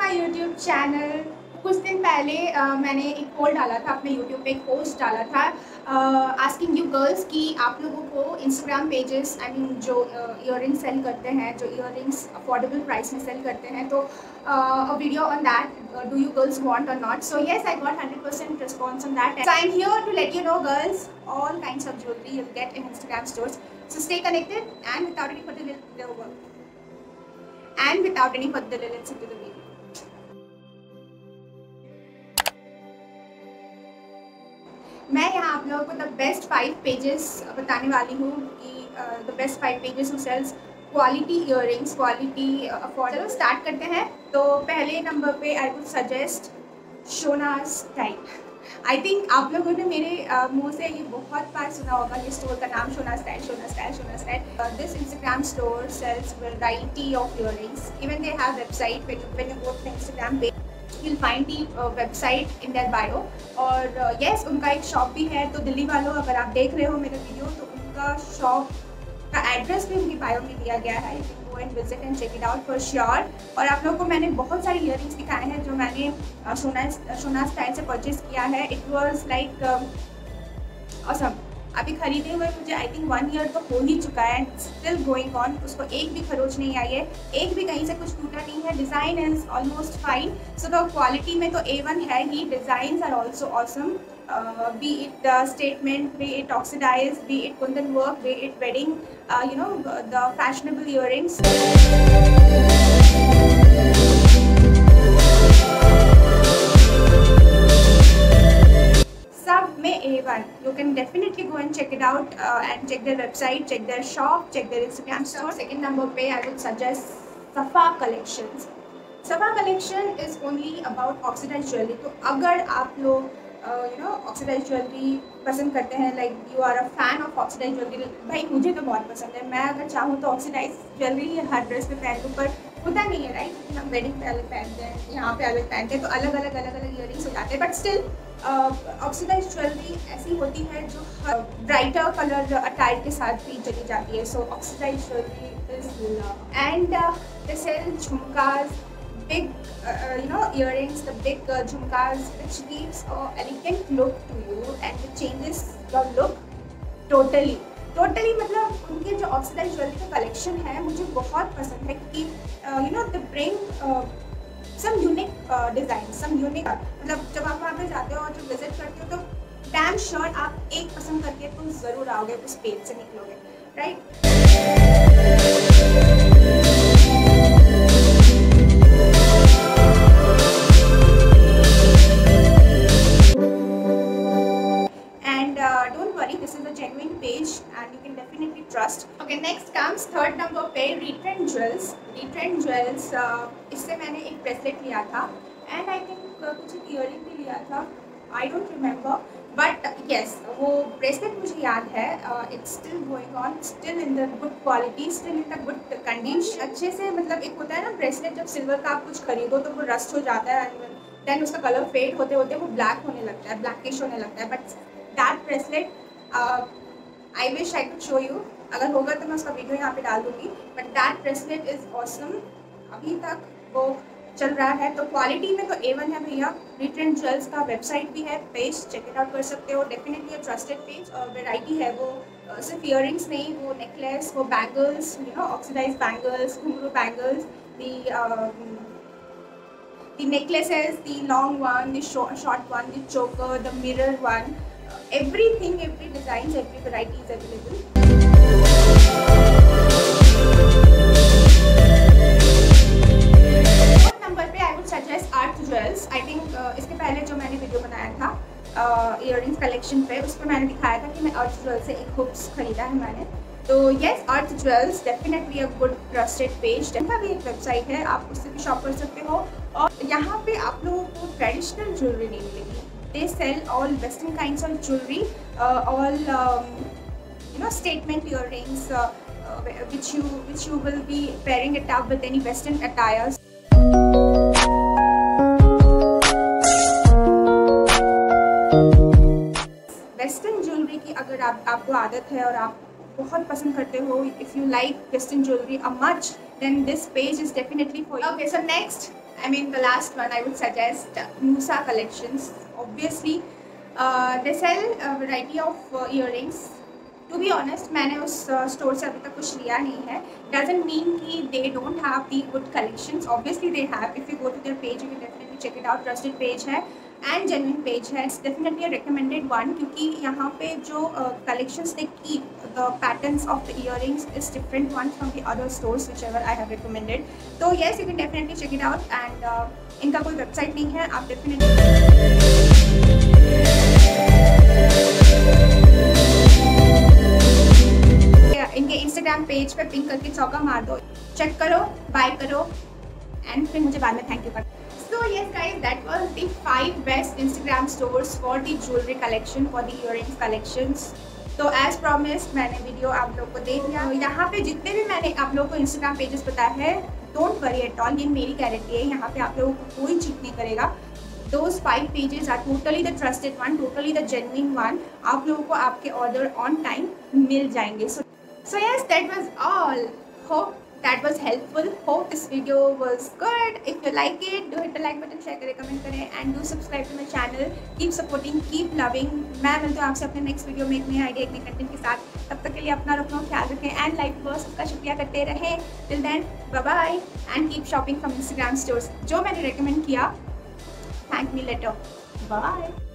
My YouTube channel. कुछ दिन पहले मैंने एक पोल डाला था, अपने यूट्यूब पे एक पोस्ट डाला था आस्किंग यू गर्ल्स कि आप लोगों को इंस्टाग्राम पेजेस जो ईयरिंग्स सेल करते हैं, जो ईयरिंग्स अफोर्डेबल प्राइस में सेल करते हैं, तो a video on that, do you girls want or not? So yes, I got 100% response on that. So I'm here to let you know, girls, all kinds of jewelry you'll get in Instagram stores. So stay connected, and without any further delay, let's into the video. मैं यहाँ आप लोगों को the best 5 pages बताने वाली हूँ कि the best 5 pages who sells quality earrings, quality affordable. Start करते हैं। तो पहले नंबर पे I would suggest Shona's style. I think आप लोगों ने मेरे मुंह से ये बहुत बार सुना होगा, ये स्टोर का नाम Shona's style, Shona's style, Shona's style. This Instagram store sells variety of earrings. Even they have website when you go to Instagram page, you'll find the website in their bio। और yes, उनका एक शॉप भी है। तो दिल्ली वालों, अगर आप देख रहे हो मेरे वीडियो, तो उनका शॉप का एड्रेस भी उनकी बायो में दिया गया है। You can go and visit and check it out for sure. और आप लोगों को मैंने बहुत सारे ईयरिंग्स दिखाए हैं जो मैंने शोनाज स्टाइल से परचेज किया है। It was like awesome. अभी खरीदे हुए मुझे आई थिंक 1 ईयर तो हो ही चुका है, स्टिल गोइंग ऑन। उसको एक भी खरोच नहीं आई है, एक भी कहीं से कुछ टूटा नहीं है। Design is almost fine. So तो क्वालिटी में तो A1 है ही। Designs are also awesome, be it statement, be it oxidised, be it kundan work, be it wedding, you know the fashionable earrings. A1, you can definitely go and check it out and check their website, check their shop, check their Instagram store. Second number पे I would suggest Safa collections. Safa collection is only about oxidized jewelry. तो अगर आप लोग oxidise jewellery पसंद करते हैं, like you are a fan of oxidised jewellery, भाई मुझे तो बहुत पसंद है। मैं अगर चाहूँ तो ऑक्सीडाइज ज्वेलरी हर ड्रेस पे पहन लूँ, पर होता नहीं है राइट। हम वेडिंग पे अलग पहनते हैं, यहाँ पे अलग पहनते हैं, तो अलग अलग ईयरिंग्स हो जाते हैं। बट स्टिल ऑक्सीडाइज ज्वेलरी ऐसी होती है जो ब्राइटर कलर अटायर के साथ भी चली जाती है। So oxidised jewellery is love. And they sell jhumkas, big earrings, the big jhumkas, which gives a elegant look to you and it changes your look totally मतलब उनके जो ऑक्सीडाइज ज्वेलरी का कलेक्शन है मुझे बहुत पसंद है, क्योंकि they bring some unique design, some unique, मतलब जब आप वहाँ पे जाते हो और जब विजिट करते हो तो डैम श्योर आप एक पसंद करके तो ज़रूर आओगे, उस पेज से निकलोगे, right. This is a genuine page and you can definitely trust. Okay, next comes third number पे Retrend Jewels. Retrend Jewels, इससे मैंने एक ब्रेसलेट लिया था and I think कुछ एक ईयरिंग भी लिया था, I don't remember, but yes, वो ब्रेसलेट मुझे याद है। It's still going on, still in the good quality, still in the good condition, अच्छे से। मतलब एक होता है ना ब्रेसलेट, जब सिल्वर का आप कुछ खरीदो तो वो रस्ट हो जाता है, देन उसका कलर फेड होते होते वो ब्लैक होने लगता है, ब्लैकिश होने लगता है। But that bracelet I wish I could show you, अगर होगा तो मैं उसका वीडियो यहाँ पे डाल दूँगी। But that bracelet is awesome, अभी तक वो चल रहा है। तो क्वालिटी में तो A1 है भैया। रिट्रेंड ज्वेल्स का वेबसाइट भी है, पेज चेक इट आउट कर सकते हो, डेफिनेटली अ ट्रस्टेड पेज। और वेराइटी है वो, सिर्फ ईयरिंग्स नहीं, वो नेकलेस, वो bangles, oxidised bangles, ghungroo bangles, the necklaces, the long one, the short one, the choker, the mirror one, everything, every designs, every variety is available. Fourth number पे I would suggest Arth Jewels. I think इसके पहले जो मैंने video बनाया था earrings collection पे, उस पर मैंने दिखाया था कि मैं Arth Jewels से एक हुक्स खरीदा है मैंने। तो yes, Arth Jewels definitely a good trusted page। उनका भी एक वेबसाइट है, आप उससे भी शॉप कर सकते हो। और यहाँ पे आप लोगों को ट्रेडिशनल ज्वेलरी नहीं मिलेगी। They sell all western kinds of jewelry, all statement earrings, which you will be pairing it up with any western attires. Western jewelry की अगर आपको आदत है और आप बहुत पसंद करते हो, if you like western jewelry a much, then this page is definitely for you. Okay, so next I mean, the last one I would suggest Musa Collections. Obviously, they sell a variety of earrings. To be honest, मैंने उस store से अभी तक कुछ लिया नहीं है. Doesn't mean कि they don't have the good collections. Obviously they have. If you go to their page, you can definitely check it out. Trusted page है and genuine page है. It's definitely a recommended one क्योंकि यहाँ पे जो collections they keep, the patterns of the earrings is different one from the other stores whichever I have recommended. So yes, you can definitely check it out and इनका कोई website नहीं है, आप definitely इनके इंस्टाग्राम पेज पे pink करके चौका मार दो, चेक करो, बाय करो एंड फिर मुझे बाद में थैंक यू कर. So yes guys, that was the 5 best Instagram stores for the jewelry collection, for the earrings collections. तो as promised मैंने वीडियो आप लोग को दे दिया. यहाँ पे जितने भी मैंने आप लोगों को इंस्टाग्राम पेजेस बताया है, डोंट वरी एट ऑल, ये मेरी गारंटी है, यहाँ पे आप लोगों को कोई चीट नहीं करेगा. Those 5 pages are totally the trusted one, totally the genuine one. आप लोगों को आपके ऑर्डर ऑन टाइम मिल जाएंगे. So yes, that was all. Hope that was helpful. Hope this video was good. If you like it, do hit the like button, share करें, comment करें and do subscribe to my channel. Keep supporting, keep loving. मैं मिलती हूँ आपसे अपने next video में एक नई आइडिया, एक नई कंटेंट के साथ. तब तक के लिए अपना रखना, ख्याल रखें एंड लाइक बॉस सबका शुक्रिया करते रहें. Till then, bye bye and keep shopping from Instagram stores. जो मैंने recommend किया, thank me later. Bye.